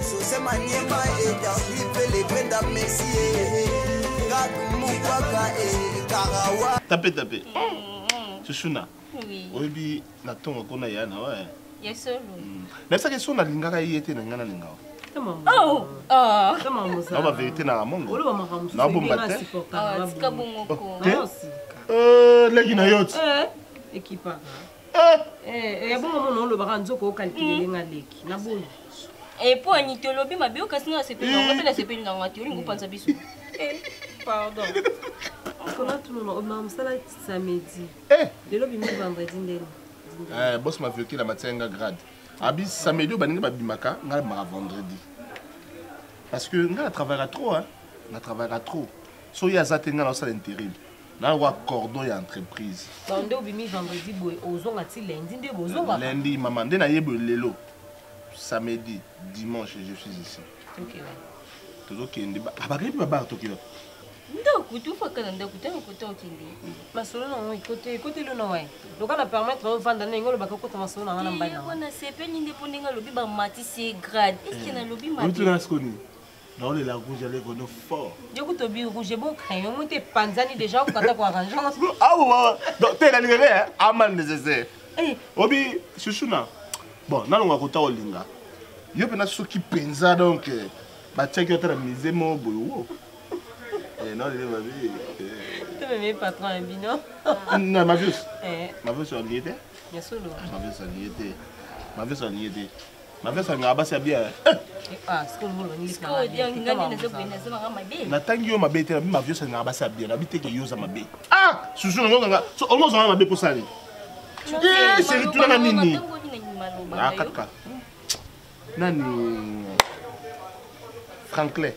Sose Maniema et Darby les Brenda Messier. Moukwaka et Karawa. Tapé. Chuchuna. Oui. Oyebi na tongo kona yana ouais. Yes sir. Mais ça question na lingaka yete na ngana linga. Oh. Ah. Na ba vérité na mongo. Olo ba makamusu. Na bomba te. Ah, tika bongoko. Legi na yot. Ekipa. Ya bongo mono lo ba nzoko calculer nga leki. Na boni. Et pour Anitolobi ma bio kasina c'est pas on appelle c'est pas une ngati on pense biso. Pardon. On a tout le monde on ça là samedi. De l'obi mi vendredi ndeni. Boss m'a vu que la matinga grade. Abi samedi baninga ba bimaka ngala ma vendredi. Parce que ngala travaillera trop hein. On travaillera trop. So ya zatenga na ça l'intérim. Na wa cordon ya entreprise. Ba ndo obi mi vendredi boy ozonga ti lundi nde bozonga. Lundi maman nde na yebo lelo. Samedi, dimanche, je suis ici. Ok, ouais. Tout ok, ok. Donc, tout faut que l'on côté okindi. Ma solo non, côté le non ouais. Donc on a permettre de vendre n'engo le bako côté ma solo na mbana. On a c'est peine indépendant lobby ba mati c'est grade. Est-ce qu'il y a lobby mati? Tu l'as connu. Non, les rouge allait qu'on fort. Je goûte au bio rouge bon crayon, on était panzani déjà au kata kwa arrangement. Ah ouais. Donc t'es la ligne amal nécessaire. Obi, chuchuna. Bon, là on va côté olinga. Yo pena so qui pensa donc ba check yo tra mise mo boyo. Non les baby. Tu me patron un bino. Non, ma vie. Ma vie sur l'idée. Bien sûr. Ma vie sur l'idée. Ma vie sur l'idée. Ma vie sur ngaba c'est bien. Ah, ce que vous voulez dire. Ce que dire ngani na zo bena zo ngama be. Na tangi yo mabe te ma vie sur ngaba c'est bien. Na biteke yo za mabe. Ah, susu nganga. So almost ngaba mabe pour ça. C'est tout la nini. Ah, kaka. Nani Franklin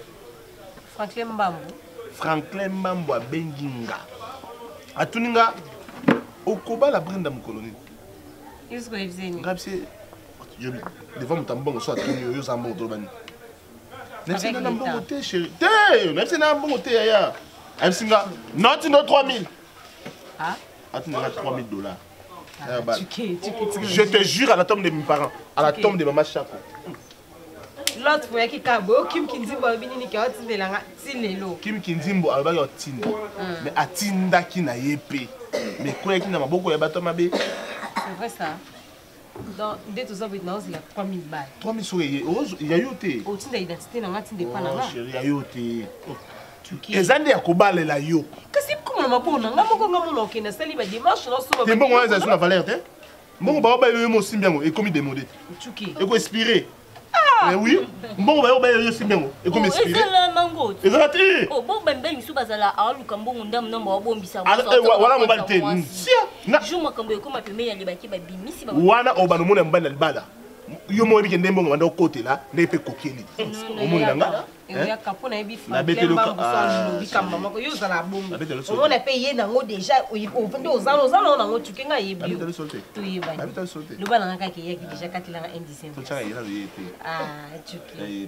Mbambo a Benginga. A Tuninga, au Koba la Brenda Moukoloni. Il se fait Grabsi, devant mon tambon, soit Tunio, yo Sambo, Tobani. Merci d'un bon côté, chérie. Merci d'un bon côté, ailleurs. Elle singa, not 3000. Ah, tu n'as $3000. Je te jure à la tombe de mes parents, à la tombe de maman Chako. L'autre fois qui kabo Kim Kinzimbo abini ka otindelanga tilelo. Kim Kinzimbo alba yo tinda. Mais atinda ki na yepe. Mais quoi qui na maboko ya bato mabe. C'est vrai ça. Dans dès tout ça vous na aussi la 3000 balles. 3000 so ye. Il y a yote. O tinda identité na ngati ndepa na nga. Chérie ya yote. Ezande ya kobalela yo. Kasi comment na mabona nga moko nga mona okena sali ba dimanche na so ba. Te mbongo eza sur la valeur te. Mbongo ba ba yo mo simbiango et comme démodé. Tchuki. Et ko expirer. Mais oui, bon, bah, yo simbiango. Et comme expirer. Et la mango. Et ça ti. Oh, bon ben ben su bazala a lu kambo ndam na mo bombisa. Voilà mon balte. Sia. Juma kambo ko ma peme ya libaki ba bimisi ba. Wana obano mona mbana libala. Yo mo bike ndembo ngamba côté là, nepe kokeli. Omona nga. Ya kapona ebi fa. Mbambo so bikamba mako yo zala bombo. On a payé nango déjà au vende aux allons nango tuke nga yebi. Tu yeba. Le bana nga ki yaki déjà katila indicent. Ah, tuke.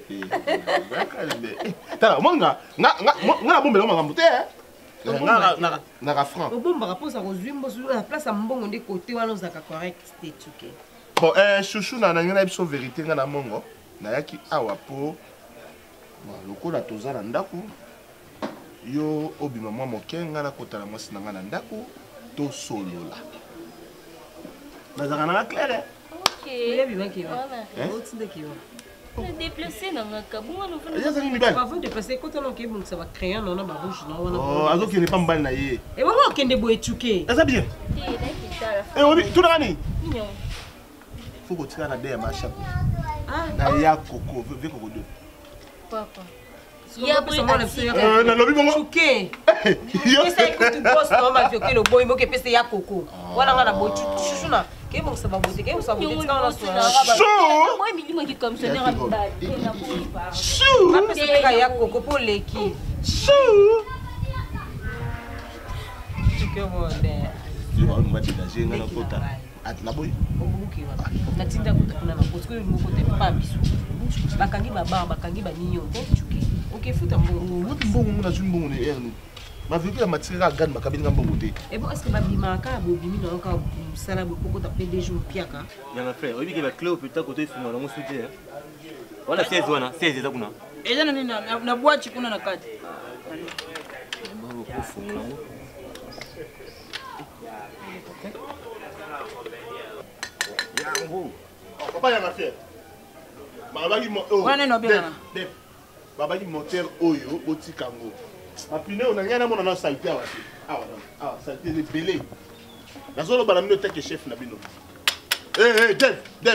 Tala monga nga bombela makambo te. Na ka franc. Bomba raposa ko zwimbo sur la place à mbongo de côté wana zaka correct c'était tuke. Bon, chouchou na ngana biso vérité ngana mongo. Na yaki awa po lokola toza na ndako yo obima mwa moke ngana kotala mwasi na ngana ndako to solola nazaka na claire. OK. Il bima ki va. Otinde ki va. On a déplacé dans un kabunga no fana. Ya zani bal. Avant de passer quand on ok bon ça va créer non na ba rouge na wana. Oh, azo ki ne pas mbali na ye. Et bon okende boye tuke. Ça bien. Eh obi tout nani? Mignon. Faut que tu na derrière ma chape. Ah, na ya koko, ve koko deux. Papa. Il y a besoin na lobi bongo. Tuke. Yo c'est que tu bosses non ma fioke le boy mo ke pese ya koko. Wana ngana boy chuchuna. Ke bon ça va boter, ke ça boter quand on soit. Chou. Moi milimo ki comme sonner à bal. Chou. Ma pese ka ya koko pour leki. Chou. Tuke mo de. Tu vas nous mettre dans ngana kota. Na boy. Obuki wa. Na tinda kutuna na parce que mo kote pas biso. Bakangi ba bakangi ba niyo ko tuke. OK futa mbongo. Wuti mbongo na zumbongo ne erni. Ma vu que la matière à gane makabini mbongo te. Et bon est-ce que babima ka bobimi na ka sala beaucoup ta pe des jours piaka. Il y en a frère, oui que la clé au putain côté fuma na mo soutien. Wana 16 wana, 16 eza kuna. Eza nani na boîte kuna na kati. Papa yanga fier. Babaki mo oh. Wana no bien. Babaki moteur oyo botikango. Apine on ngana mona na saleté awa. Ah, saleté de belé. Nazolo bana mino teke chef na bino. Dev.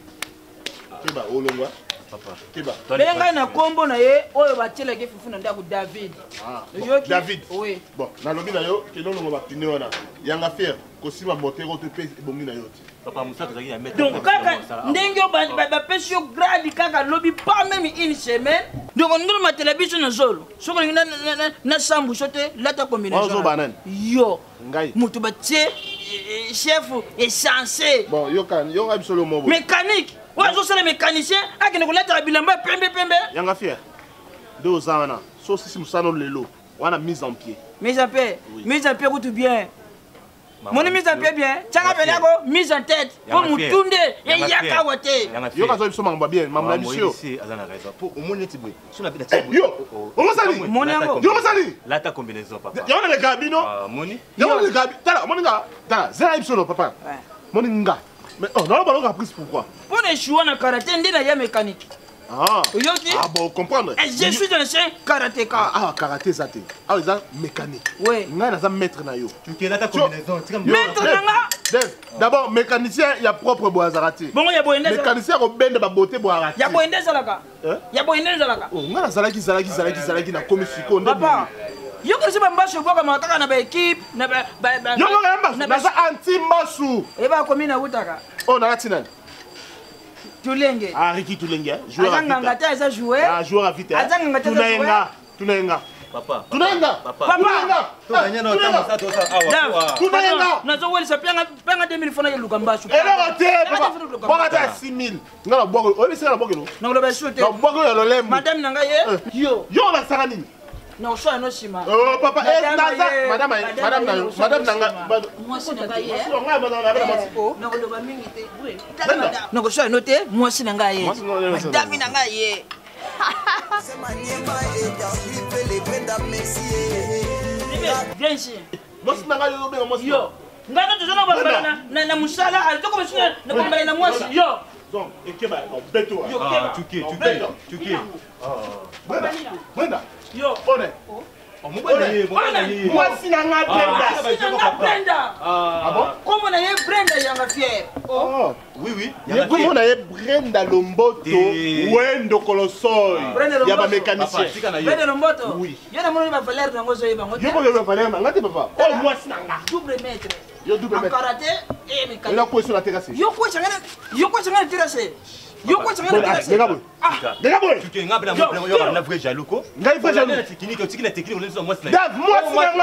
Kiba olongwa. Papa. Kiba. Benga na kombo na ye oyo batela ke fufu na ndako David. Ah. David. Oui. Bon, na lobi na yo ke non ba pine wana. Yanga fier ko sima moteur oto pe bongi na yo ti. Papa Moussa tozaki na mettre. Donc kaka ndenge ba pesi yo grade kaka lobi pas même une semaine. Donc on ngolo ma télévision na zolo. Soko na sambu sote lata combinaison. Ozo banane. Yo. Ngai. Mutu ba tie chef est censé. Bon, yo absolument bon. Mécanique. Ouais, je suis le mécanicien. Ah, qui ne connaît pas bilamba pembe. Yanga fier. 2 ans na. So si musano lelo. On a mise en pied. Mise en pied. Mise en pied tout bien. Mon mise en pied bien. Tchanga pelako mise en tête. Pour mutunde et yaka wote. Yo ka zo biso mamba bien, mamba monsieur. Si azana raison. Pour au moins neti boy. Si on a bien yo. On sali. Mon yango. Yo sali. Là ta combinaison papa. Yo na le gabino. Moni. Yo na le gabi. Tala, moninga. Tala, zera biso no papa. Moninga. Mais oh, non, on a pris pourquoi? Pour les choix en karaté, on est mécanique. Ah bon, comprendre. Je suis un ancien karatéka. Ah, karaté, ça t'es. Ah, ils ont mécanique. Oui. On a maître na yo. Tu es là ta combinaison. Maître nanga. D'abord, mécanicien, il y a propre boazarati. Bon, il y a boindé. Mécanicien, il y a beauté boazarati. Il y a boindé zalaka. Il y a boindé zalaka. Oh, on a zalaki na komisiko. Papa. Yo ko se bamba sho boka mataka na ba équipe na ba yo ko na za anti masu e ba komi na utaka oh na tinan Tulenge ah Ricky Tulenge joueur à vite azanga ngata eza joueur ah joueur à vite azanga ngata eza tunaenga papa tunaenga na zo weli sa penga 2000 fona yeluka mbashu ela te papa boka ta 6000 ngala boko o bisi ngala boko na lo ba shooter na boko yo lo lembo madame nanga ye yo la sanga nini non so no shima oh papa madame nanga moi si nanga ye na ko lo ba mingi te na ko so no te moi si nanga ye madame nanga ye viens ici moi si nanga yo benga moi yo ngana tozona ba na musala ali to ko bishina na ko mbala na moi si yo donc ekeba beto yo tuki Brenda yo one moi si nanga Brenda ah bon comment na ye Brenda yanga fier oh oui comment na ye Brenda Lomboto wendo kolosoy ya ba mécanicien Brenda Lomboto oui yo na moni ba valeur na ngozo yeba yo ko ba valeur na ngati papa oh moi si nanga double maître yo double maître karaté et mécanique yo ko sur la terrasse yo ko changana terrasse yo ko changana terrasse Dega boy tu nga bla yo na vrai jalouko ngai fa jalou technique na technique on est moi c'est Dave moi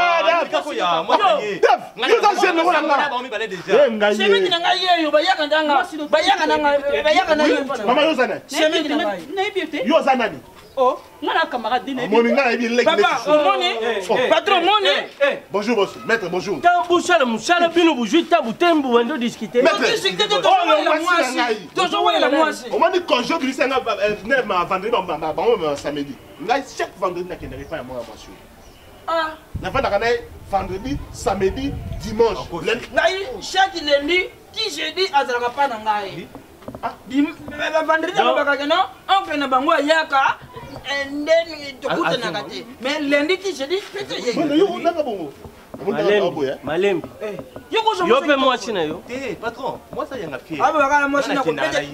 yo za jeune ngona nga semeki na ngai yeyo bayaka nanga mama yo za nani semeki na ngai na ebiote yo za nani oh ngana camarade na moni nga ebi lek papa moni patron moni bonjour boss maître bonjour ta musala bino buju ta butembu wendo discuter discuter to la moisi on m'a dit quand je glisse nga ma vendredi ba samedi nga chaque vendredi na kende pas moi monsieur ah na va na vendredi samedi dimanche ngai chaque lundi qui jeudi azalaka pa na ngai vendredi bakaka no oncle na bango ayaka and then tokutanaka te mais lundi qui jeudi pete ye yo nanga bongo malembi yo pe mwasi na yo patron moi ça yanga pied aba bakala mwasi na kopete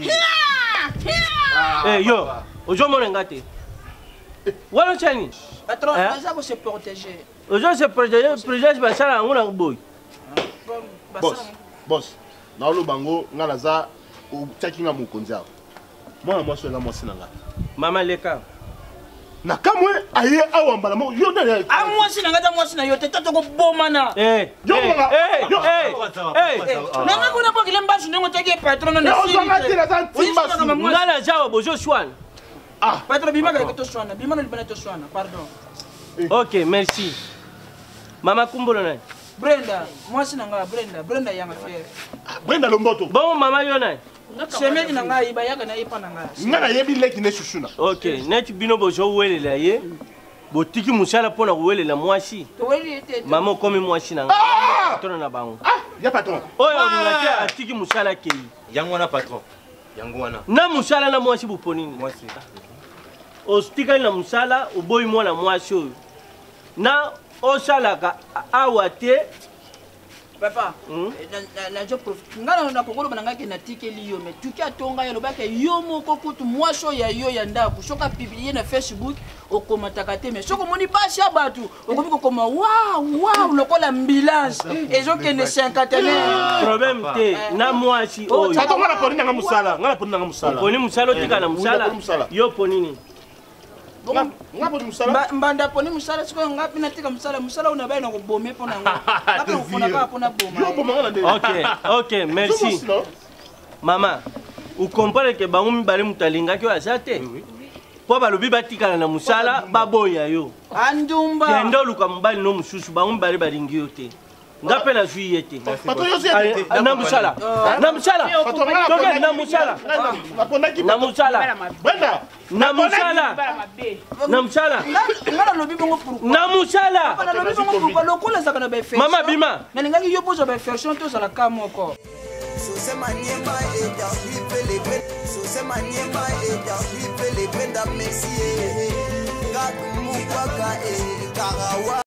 yo ozomona nga te wana chani patron baza ko se protéger ozo se protéger basala yango na boy boss na olo bango nga naza utiaki nga mokonzi awa mwana mwasi oza mwasi na nga mama leka na kamwe aye awa mbala moko yo nani mwasi na nga ta mwasi na yo te tata ko bomana nanga kuna bokile mbasu ndenge otaki patron na ngala jawa bozo shwana patron bimaka ko to shwana bimana libana to shwana pardon ok merci mama kumbolo na Brenda mwasi na nga Brenda yanga fier Brenda Lomboto bon mama yo na Chemin na ngai bayaka na yepa na ngai. Nga na yebi leki ne chuchuna. Ok, net bino bojo welela ye. Botiki musala pona welela mwasi. Maman comme mwasi na nga. Tona na bango. Ya patron. Oyo ngati atiki musala kei. Yango wana patron. Yango wana. Na musala na mwasi buponini. Mwasi. Ostika na musala uboyi mwana mwasi oyo. Na osalaka awate. Papa, na je profite. Ngana na kokolo bananga ke na tikeli yo mais tuki atonga yo lobaka yo moko kutu mwasho ya yo ya ndako soka publier na Facebook okomataka te mais soko moni basi abatu okomi kokoma waouh lokola ambulance ezokende 50 problème te na mwasi oyo Sato ngana poni nanga musala, ngana poni nanga musala. poni musala otika na musala yo ponini Nga poni musala. mbanda poni musala siko ngapi natika musala una baina ko bomé pona ngo ngapi ukona ka pona boma Yo boma ngana de. OK, merci. Maman, vous comprenez que bango mibale mutalinga ki azate? Po balobi batikala na musala baboya yo. andumba Kendo luka mobali no mususu bango mibale balingi yo te. Ngape na juillet te. Patron yo zete. Na musala. Na musala. Toke na musala. Na musala. Brenda. Na musala. Na musala. ngana lobi bongo pour Na musala. na lobi bongo pour lokola saka na ba fait Mama bima. na ngali yo poza ba version to sala ka moko Sose maniema et Darby fait les brenda. Sose maniema et Darby fait les brenda Messi. Gat Moukwaka et Karawa.